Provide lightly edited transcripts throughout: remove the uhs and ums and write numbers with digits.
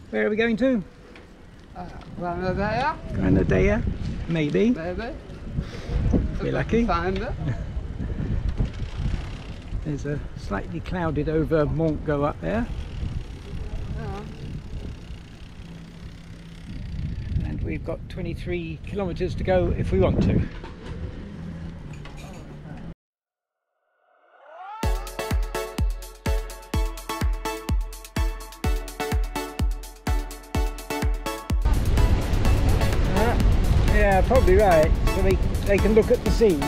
Where are we going to? Granadella? Granadella? Maybe. Maybe. If we're lucky. Find it. There's a slightly clouded over Montgo up there. Yeah. And we've got 23 kilometres to go if we want to. Yeah, probably right. So they can look at the sea.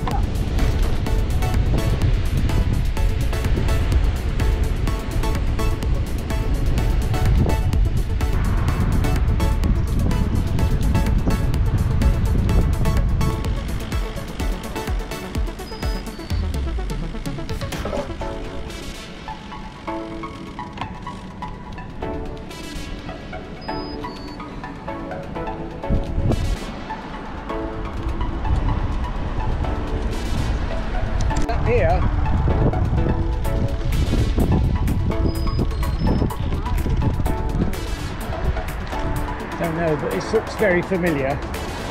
Here, don't know, but this looks very familiar.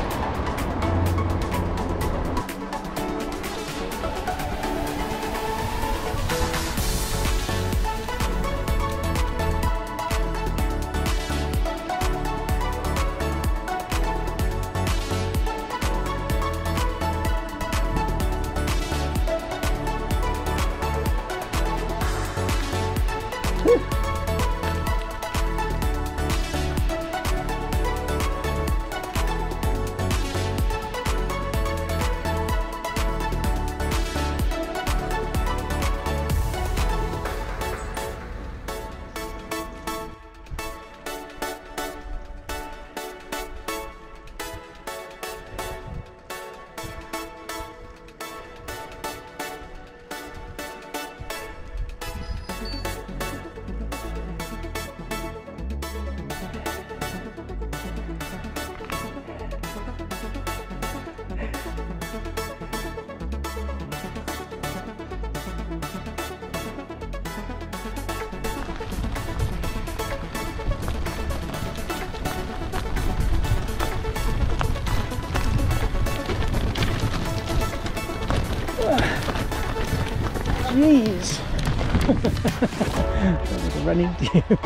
Jeez! Don't want to run into you.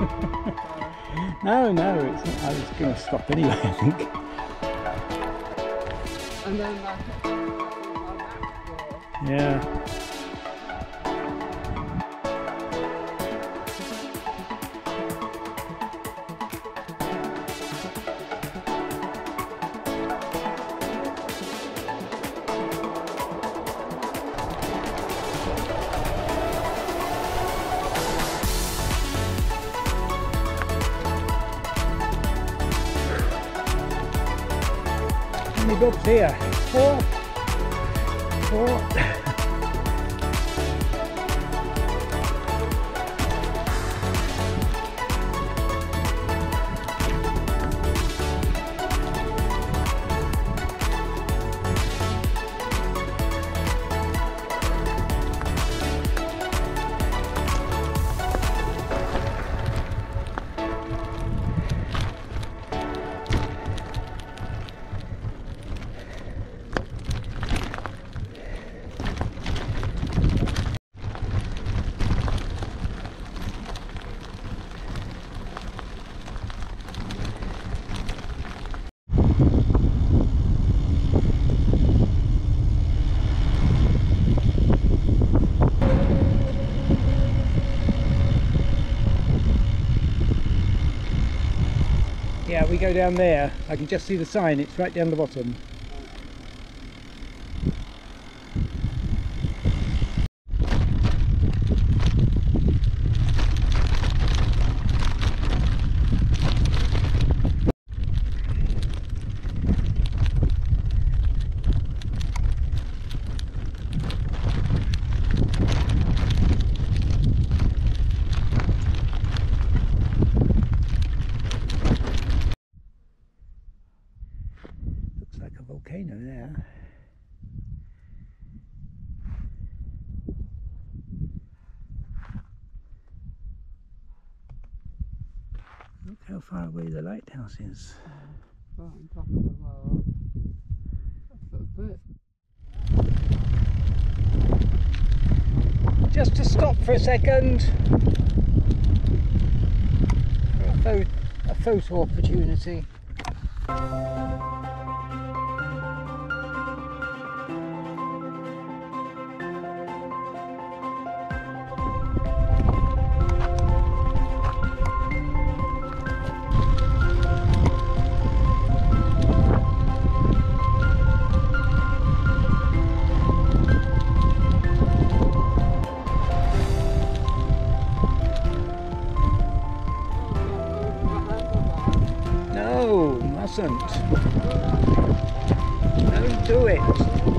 No, it's not. I was going to stop anyway, I think. And then Yeah. How many bobs here? Four. Yeah, we go down there. I can just see the sign, it's right down the bottom. Looks like a volcano there. Look how far away the lighthouse is. Right on top of the wall. That's a bit. Just to stop for a second for a photo opportunity. No, mustn't. Don't do it.